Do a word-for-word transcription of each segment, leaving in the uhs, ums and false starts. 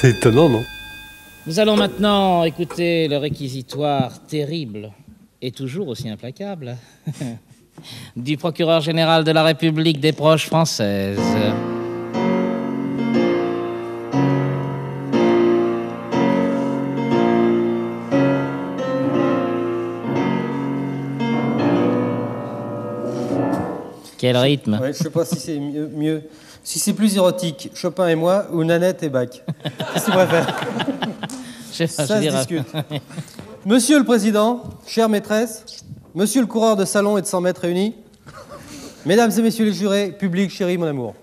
C'est étonnant, non? Nous allons maintenant écouter le réquisitoire terrible et toujours aussi implacable du procureur général de la République des Proches françaises. Quel rythme? Ouais, je sais pas si c'est mieux, mieux. Si c'est plus érotique, Chopin et moi, ou Nanette et Bach. Qu'est-ce que tu préfères? Je, Ça je se dirais... discute. Monsieur le Président, chère maîtresse, monsieur le coureur de salon et de cent mètres réunis, mesdames et messieurs les jurés, public, chéri, mon amour.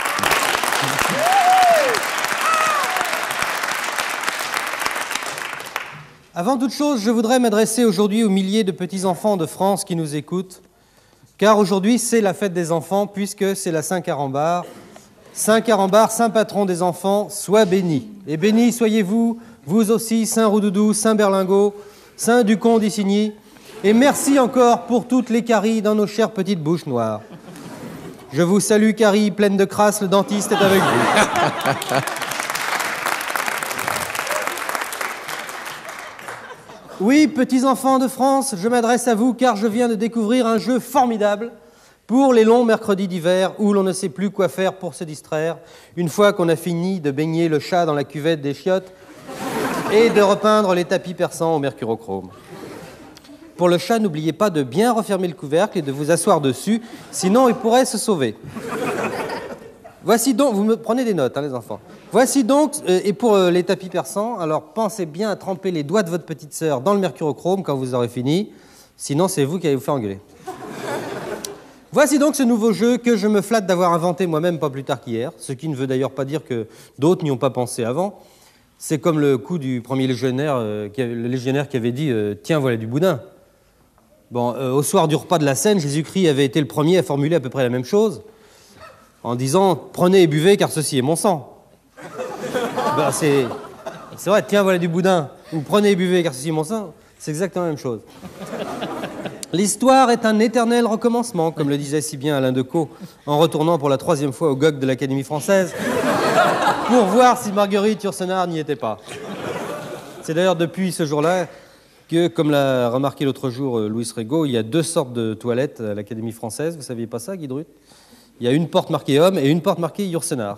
Avant toute chose, je voudrais m'adresser aujourd'hui aux milliers de petits-enfants de France qui nous écoutent, car aujourd'hui, c'est la fête des enfants, puisque c'est la Saint-Carambar. Saint-Carambar, saint patron des enfants, sois béni. Et béni soyez-vous, vous aussi, Saint Roudoudou, Saint Berlingot, Saint Ducon d'Issigny. Et merci encore pour toutes les caries dans nos chères petites bouches noires. Je vous salue, caries, pleine de crasse, le dentiste est avec vous. Oui, petits enfants de France, je m'adresse à vous car je viens de découvrir un jeu formidable pour les longs mercredis d'hiver où l'on ne sait plus quoi faire pour se distraire une fois qu'on a fini de baigner le chat dans la cuvette des chiottes et de repeindre les tapis persans au mercurochrome. Pour le chat, n'oubliez pas de bien refermer le couvercle et de vous asseoir dessus, sinon il pourrait se sauver. Voici donc, vous me prenez des notes, hein, les enfants. Voici donc, euh, et pour euh, les tapis persans, alors pensez bien à tremper les doigts de votre petite sœur dans le mercurochrome quand vous aurez fini, sinon c'est vous qui allez vous faire engueuler. Voici donc ce nouveau jeu que je me flatte d'avoir inventé moi-même pas plus tard qu'hier, ce qui ne veut d'ailleurs pas dire que d'autres n'y ont pas pensé avant. C'est comme le coup du premier légionnaire, euh, qui avait, le légionnaire qui avait dit euh, « Tiens, voilà du boudin ». Bon, euh, au soir du repas de la Seine, Jésus-Christ avait été le premier à formuler à peu près la même chose, en disant « Prenez et buvez, car ceci est mon sang ». Ben, c'est, c'est vrai, tiens, voilà du boudin, ou prenez et buvez, car ceci est mon sang, c'est exactement la même chose. L'histoire est un éternel recommencement, comme le disait si bien Alain Decaux, en retournant pour la troisième fois au G O G de l'Académie française, pour voir si Marguerite Yourcenar n'y était pas. C'est d'ailleurs depuis ce jour-là que, comme l'a remarqué l'autre jour Louis Régaud, il y a deux sortes de toilettes à l'Académie française. Vous ne saviez pas ça, Guy Drut? Il y a une porte marquée homme et une porte marquée Yourcenar.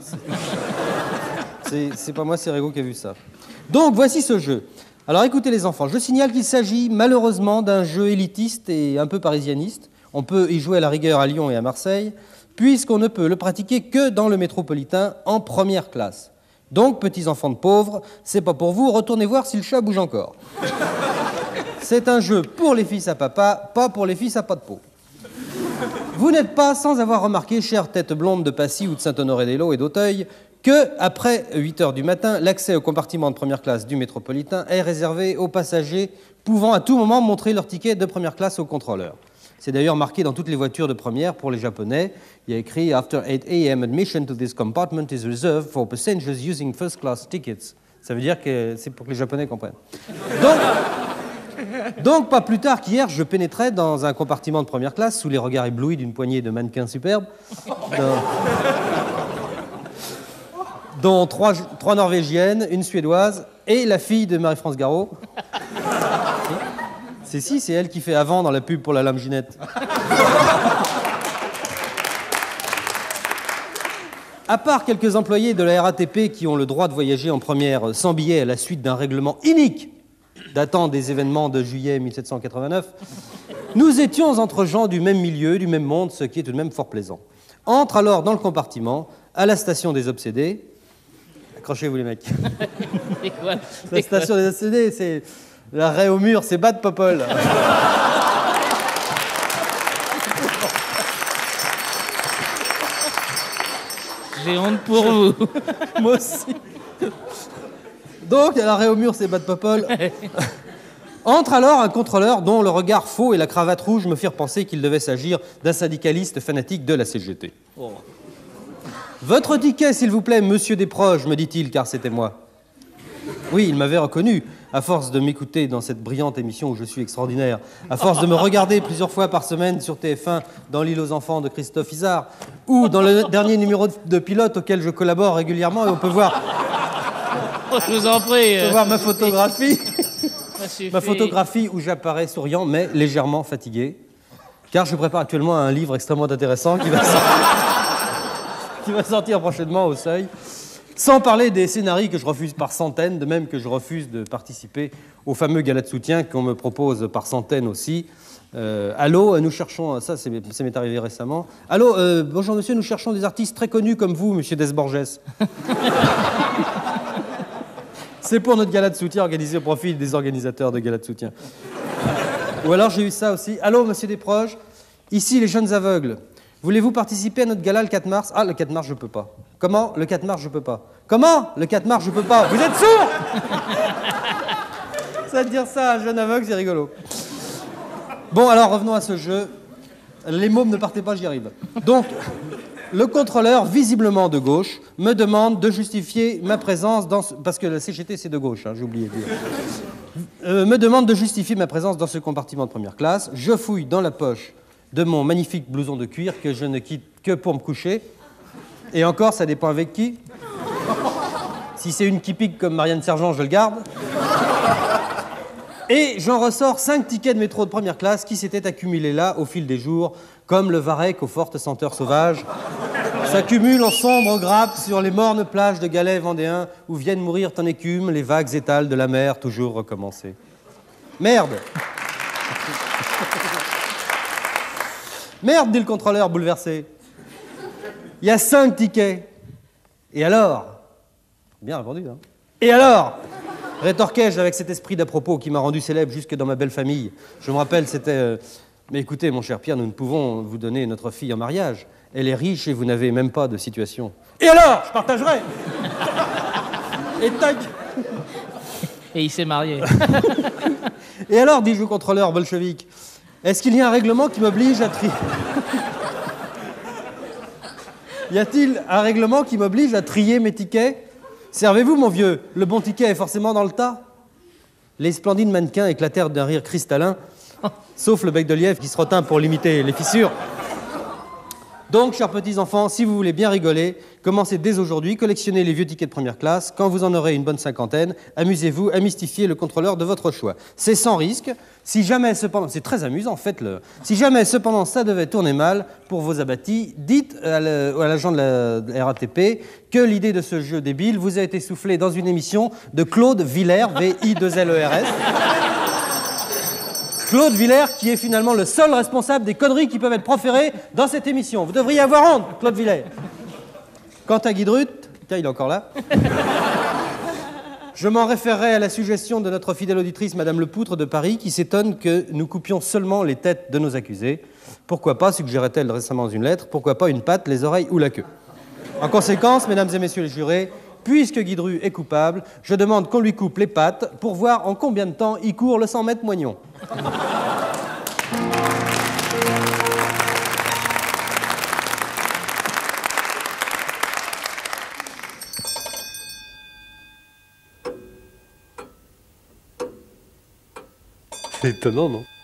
C'est, c'est pas moi, c'est Régaud qui a vu ça. Donc, voici ce jeu. Alors, écoutez les enfants, je signale qu'il s'agit malheureusement d'un jeu élitiste et un peu parisianiste. On peut y jouer à la rigueur à Lyon et à Marseille, puisqu'on ne peut le pratiquer que dans le métropolitain en première classe. Donc, petits enfants de pauvres, c'est pas pour vous, retournez voir si le chat bouge encore. C'est un jeu pour les fils à papa, pas pour les fils à pas de peau. Vous n'êtes pas sans avoir remarqué, chère tête blonde de Passy ou de Saint-Honoré-des-Laux et d'Auteuil, que, après huit heures du matin, l'accès au compartiment de première classe du métropolitain est réservé aux passagers pouvant à tout moment montrer leur ticket de première classe au contrôleur. C'est d'ailleurs marqué dans toutes les voitures de première pour les Japonais. Il y a écrit « After eight a m admission to this compartment is reserved for passengers using first class tickets ». Ça veut dire que c'est pour que les Japonais comprennent. Donc, donc pas plus tard qu'hier, je pénétrais dans un compartiment de première classe sous les regards éblouis d'une poignée de mannequins superbes. Dans... dont trois, trois Norvégiennes, une Suédoise et la fille de Marie-France Garot. C'est si, c'est elle qui fait avant dans la pub pour la lame Ginette. À part quelques employés de la R A T P qui ont le droit de voyager en première sans billet à la suite d'un règlement inique datant des événements de juillet mille sept cent quatre-vingt-neuf, nous étions entre gens du même milieu, du même monde, ce qui est tout de même fort plaisant. Entre alors dans le compartiment, à la station des obsédés. Accrochez-vous les mecs. C'est quoi? La station des obsédés, c'est l'arrêt au mur, c'est Bad Popol. J'ai honte pour vous. Moi aussi. Donc, à l'arrêt au mur, c'est Bad Popol. Entre alors un contrôleur dont le regard faux et la cravate rouge me firent penser qu'il devait s'agir d'un syndicaliste fanatique de la C G T. Oh. Votre ticket, s'il vous plaît, monsieur Desproges, me dit-il, car c'était moi. Oui, il m'avait reconnu, à force de m'écouter dans cette brillante émission où je suis extraordinaire, à force de me regarder plusieurs fois par semaine sur T F un dans L'île aux enfants de Christophe Izard, ou dans le dernier numéro de Pilote auquel je collabore régulièrement, et on peut voir... Oh, je vous en prie. Tu peux voir ma photographie. Ça suffit. Ma photographie où j'apparais souriant, mais légèrement fatigué. Car je prépare actuellement un livre extrêmement intéressant qui va sortir, qui va sortir prochainement au Seuil. Sans parler des scénarios que je refuse par centaines, de même que je refuse de participer au fameux gala de soutien qu'on me propose par centaines aussi. Euh, allô, nous cherchons, ça, ça m'est arrivé récemment. Allô, euh, bonjour monsieur, nous cherchons des artistes très connus comme vous, monsieur Desborges. C'est pour notre gala de soutien organisé au profit des organisateurs de gala de soutien. Ou alors j'ai eu ça aussi. Allô, monsieur Desproges, ici les jeunes aveugles. Voulez-vous participer à notre gala le quatre mars? Ah, le quatre mars, je peux pas. Comment? Le quatre mars, je peux pas. Comment? Le quatre mars, je peux pas. Vous êtes sourds? Ça de dire ça à un jeune aveugle, c'est rigolo. Bon, alors revenons à ce jeu. Les mômes, ne partez pas, j'y arrive. Donc, le contrôleur, visiblement de gauche, me demande de justifier ma présence dans ce... Parce que la C G T, c'est de gauche, hein, j'ai oublié de dire. Euh, me demande de justifier ma présence dans ce compartiment de première classe. Je fouille dans la poche de mon magnifique blouson de cuir que je ne quitte que pour me coucher. Et encore, ça dépend avec qui. Si c'est une qui pique comme Marianne Sergent, je le garde. Et j'en ressors cinq tickets de métro de première classe qui s'étaient accumulés là au fil des jours, comme le varech aux fortes senteurs sauvages, s'accumulent en sombres grappes sur les mornes plages de galets vendéens où viennent mourir en écume les vagues étals de la mer toujours recommencées. Merde! Merde, dit le contrôleur bouleversé. Il y a cinq tickets. Et alors? Bien répondu, hein? Et alors? Rétorquai-je avec cet esprit d'à propos qui m'a rendu célèbre jusque dans ma belle famille. Je me rappelle, c'était... Euh... Mais écoutez, mon cher Pierre, nous ne pouvons vous donner notre fille en mariage. Elle est riche et vous n'avez même pas de situation. Et alors? Je partagerai. Et tac. Et il s'est marié. Et alors, dis-je au contrôleur bolchevique, est-ce qu'il y a un règlement qui m'oblige à trier... Y a-t-il un règlement qui m'oblige à trier mes tickets? Servez-vous, mon vieux, le bon ticket est forcément dans le tas. Les splendides mannequins éclatèrent d'un rire cristallin, sauf le bec de lièvre qui se retint pour limiter les fissures. Donc, chers petits-enfants, si vous voulez bien rigoler, commencez dès aujourd'hui, collectionnez les vieux tickets de première classe. Quand vous en aurez une bonne cinquantaine, amusez-vous à mystifier le contrôleur de votre choix. C'est sans risque. Si jamais, cependant, c'est très amusant, faites-le. Si jamais, cependant, ça devait tourner mal pour vos abattis, dites à l'agent de la, de la R A T P que l'idée de ce jeu débile vous a été soufflée dans une émission de Claude Villers, V I deux L E R S. Claude Villers, qui est finalement le seul responsable des conneries qui peuvent être proférées dans cette émission. Vous devriez avoir honte, Claude Villers. Quant à Guidrut, tiens, il est encore là. Je m'en référerai à la suggestion de notre fidèle auditrice, Madame Le Poutre de Paris, qui s'étonne que nous coupions seulement les têtes de nos accusés. Pourquoi pas, suggérait-elle récemment dans une lettre, pourquoi pas une patte, les oreilles ou la queue. En conséquence, mesdames et messieurs les jurés, puisque Guidru est coupable, je demande qu'on lui coupe les pattes pour voir en combien de temps il court le cent mètres moignon. C'est étonnant, non?